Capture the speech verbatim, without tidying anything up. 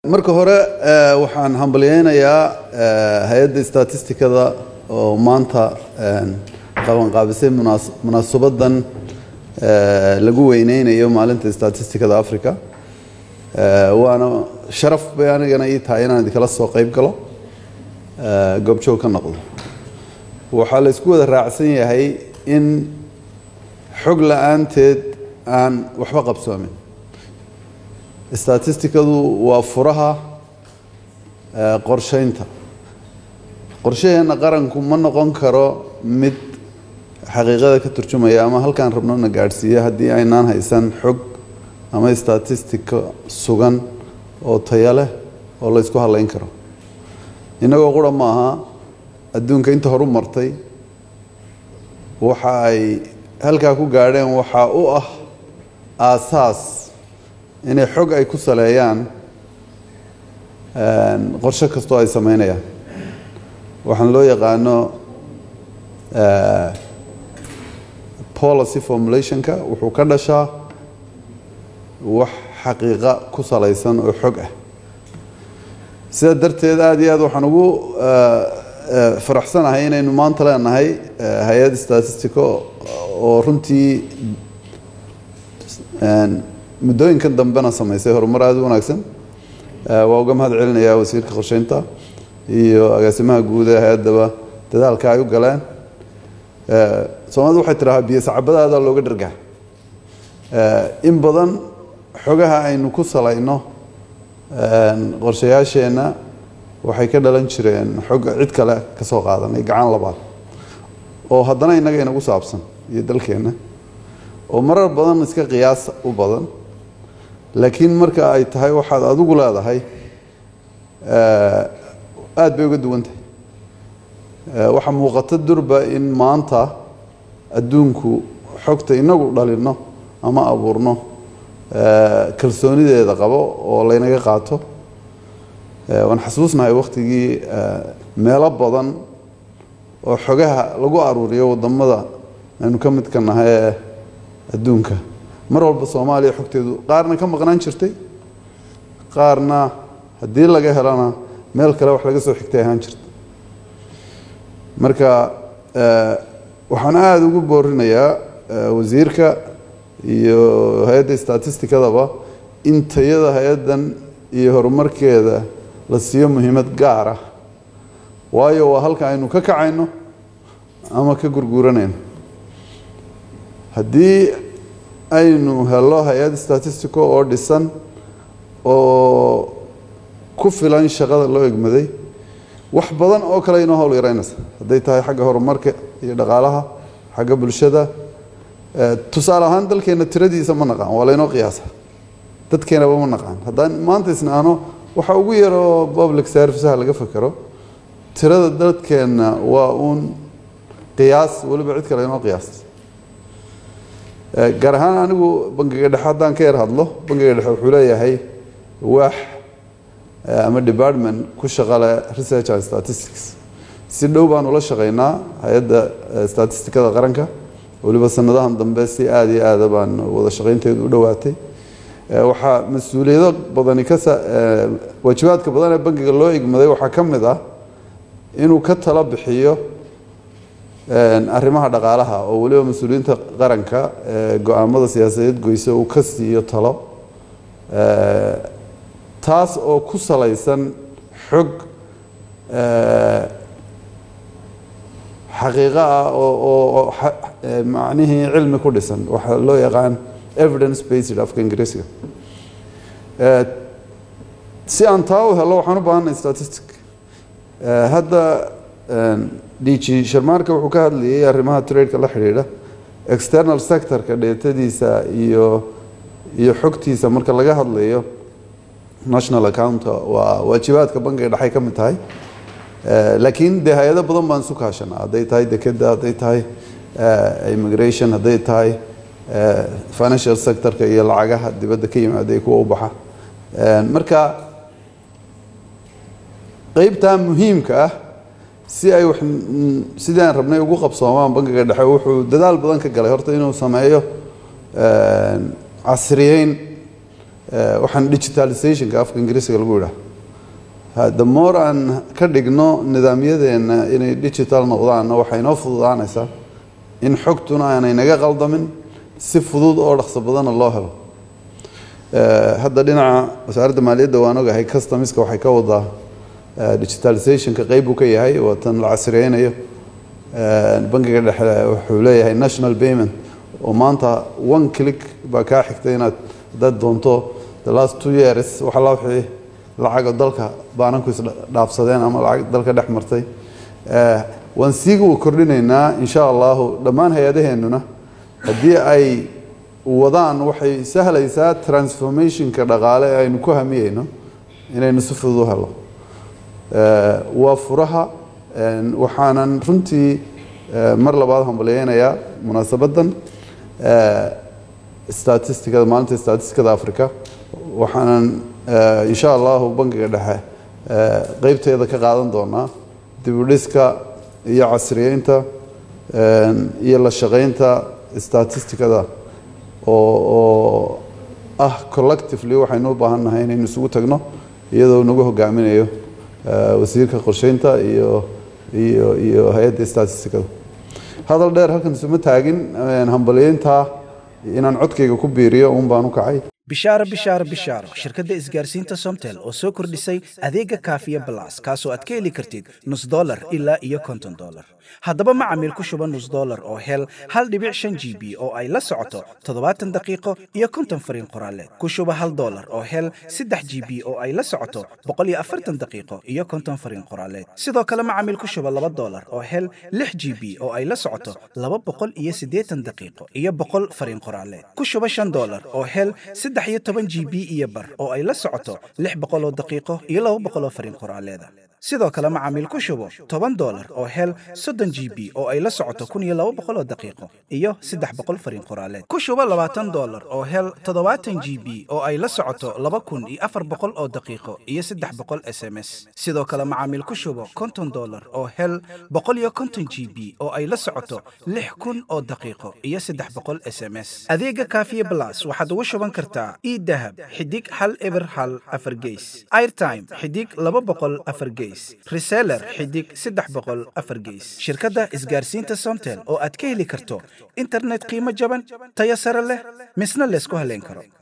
marka hore waxaan hambalyeeynaa hay'adda statistikada oo maanta qaban qaabisay munaasabadan lagu weyneynayo maalinta statistikada Afrika waana sharaf bayanigana ii tahay inaan kala soo qayb galo goobjoog ka noqdo waxa la isku wada raacsan yahay in xog la'aanteed aan waxba qabsoomin statistikadu waa furaha qorsheynta qorsheena qaranku ma noqon karo mid xaqiiqada ka turjumaya ama halkaan rabno na gaarsiiyo haddii aynaan haysan xog ama statistika sugan oo tayo leh oo la isku halayn karo inagoo qura maaha adduunka inta horu martay waxa ay halkaa ku gaadheen waxa u ah aasaas inay xog ay ku saleeyaan qorshe kastoo ay sameynayaan waxaan loo yaqaano policy formulationka wuxuu ka dhashaa wax xaqiiqa ku salaysan oo xog ah sida darteed aad iyo aad waxaan ugu faraxsanahay inaynu maanta leenahay hay'ad statistico oo runtii muddooyinkan dambena samaysay horumar aad u wanaagsan waa uga mahad celinayaa wasiirka qorsheynta iyo agaasimaha guud ee hay'adaba dadaalka ay u galeen Soomaalidu waxay tiraahdaa biyo sacabadaada looga dhargaa in badan xogaha aynu ku salayno qorshayaasheena waxay ka dhalan jireen xog cid kale ka soo qaadanay gacan labaad oo haddana inaga inagu saabsan iyo dalkeena oo marar badan iska qiyaas u badan laakiin marka ay tahay waxaad adigu leedahay aad bay uga duwan tahay waxa muuqata durba in maanta adduunku xogta inagu dhalino ama abuurno kalsoonideeda qabo oo laynaga qaato waan xasuusnahay waqtigii meelo badan oo xogaha lagu aruuriyo wadamada aynu ka mid ka nahay adduunka mar walba Soomaaliya xogteedu qaarna ka maqnaan jirtay qaarna hadii laga helana meel kale wax laga soo xigtay ahaan jirtay marka waxaan aad ugu boorinayaa wasiirka iyo hay'adda statistikadaba in tayada hay'adan iyo horumarkeeda la siiyo muhiimad gaar ah waayo waa halka aynu ka kacayno ama ka gurguranayno haddii aynu helo hay'ad statistico oo dhisan oo ku filan shaqada loo egmaday wax badan oo kale inoo hawl yaraynaysa hadday tahay xagga horumarka iyo dhaqaalaha xagga bulshada tusaale ahaan dalkeena tiradiisa ma naqaan waa laynoo qiyaasa dadkeenaba ma naqaan haddaan maanta isnaano waxa ugu yar oo public serviceha laga fakaro tirada dadkeena waa uun qiyaas waliba cid kale inoo qiyaasta gaar ahaan anigu bangiga dhexe haddaan ka yar hadlo bangiga dhexe wuxuu leeyahay waax ama department ku shaqale research and statistics si dhow baan ula shaqeynaa hay'adda statistikada qaranka waliba sanadahan dambe si aad iyo aad baan wada shaqeynteedu u dhawaatay waxa mas'uuliyado badani ka waajibaadka badan ee bangiga loo igmaday waxa ka mid ah inuu ka tala bixiyo arrimaha dhaqaalaha oo waliba mas'uuliyiinta qaranka go'aamada siyaasadeed goyso uu ka siiyo talo taas oo ku salaysan xog xaqiiqo ah oo macnihii cilmi ku dhisan waxa loo yaqaan evidence based afka ingiriisiga si aan taa u helo waxaan u baahanay statistic hadda D G Sharmarka wuxuu ka hadlayay arrimaha trade-ka la xiriira external sector-ka dheetadiisa iyo iyo xogtiisa marka laga hadlayo national account waa waajibaadka bangiga dhexe ka mid tahay laakiin de hay'ado badan baan isu kaashanaa hadday tahay dekeda hadday tahay immigration hadday tahay financial sector-ka iyo lacagaha dibadda ka yimaada kuwa u baxa marka qaybta muhiimka ah si ay wax sidaan rabnay ugu qabsoomaan bangiga dhexe wuxuu dadaal badan ka galay horta inuu sameeyo casriyeyn waxaan digitalizationka afka ingiriisiga lagu yidhaah the more aan ka dhigno nidaamyadeena inay digital noqdaanna waxay inoo fududaanaysaa in xogtuna aanay naga qaldamin si fudud oo dhaqso badanna loo helo hadda dhinaca wasaaradda maaliyadda waan ogahay customiska waxay ka wadaa digitalizationka qayb uu ka yahay waa tan la casriyeynayo bangiga dhexe wuxuu leeyahay national payment oo maanta one click baa kaa xigtay inaad dad doonto the last two years waxa la wixii lacag dalka baananku is dhaafsadeen ama lacag dalka dhex martay waan siigu kordhinaynaa insha Allah dhammaan hay'adaheennuna haddii ay wadaan waxay sahlaysaa transformationka dhaqaale ee aynu ku hamiyeyno inaynu si fudud u helo waa furaha waxaanan runtii mar labaad hambaleynayaa munaasabadan statistikada maalinta statistikada Afrika waxaanan insha Allah bangiga dhexe qaybteeda ka qaadan doonaa dib u dhiska iyo casriyeynta iyo la shaqeynta statistikada oo oo ah collectively waxaynu u baahannahay inaynu isugu tagno iyadoo nagu hogaaminayo wasiirka qorsheynta iyo iyo iyo hay'adda statistikada hadal dheer halkan isuma taagin hambaleynta inaan codkayga ku biiriyo uun baan u kacay bishaaro bishaaro bishaaro shirkadda isgaarsiinta Somtel oo soo kordhisay adeega Kaafiya Plus kaasoo aad ka heli kartid nus dollar ilaa iyo konton dollar haddaba macaamiil ku shuba nus dollar oo hel hal dhibic shan G B oo ay la socoto toddobaatan daqiiqo iyo konton fariin qoraaleed ku shuba hal dollar oo hel saddex G B oo ay la socoto boqol iyo afartan daqiiqo iyo konton fariin qoraaleed sidoo kale macaamiil ku shuba laba dollar oo hel lix G B oo ay la socoto laba boqol iyo siddeetan daqiiqo iyo boqol fariin qoraaleed ku shuba shan dollar oo hel saddex iyo toban G B iyo bar oo ay la socoto lix boqol oo daqiiqo iyo laba boqol oo fariin qoraaleed sidoo kale macaamiil ku shubo toban dollar oo hel soddon G B oo ay la socoto kun iyo laba boqol oo daqiiqo iyo saddex boqol fariin qoraaleed ku shubo labaatan dollar oo hel toddobaatan G B oo ay la socoto laba kun iyo afar boqol oo daqiiqo iyo saddex boqol S M S sidoo kale macaamiil ku shubo konton dollar oo hel boqol iyo konton G B oo ay la socoto lix kun oo daqiiqo iyo saddex boqol S M S adeega Kaafiya Plus waxaad ugu shuban kartaa e-dahab xidig hal eber hal afar gees airtime xidig laba boqol afar gees reseller xidig saddex boqol afar gees shirkadda isgaarsiinta Somtel oo aad ka heli karto internet qiimo jaban tayo sare leh misna la isku haleyn karo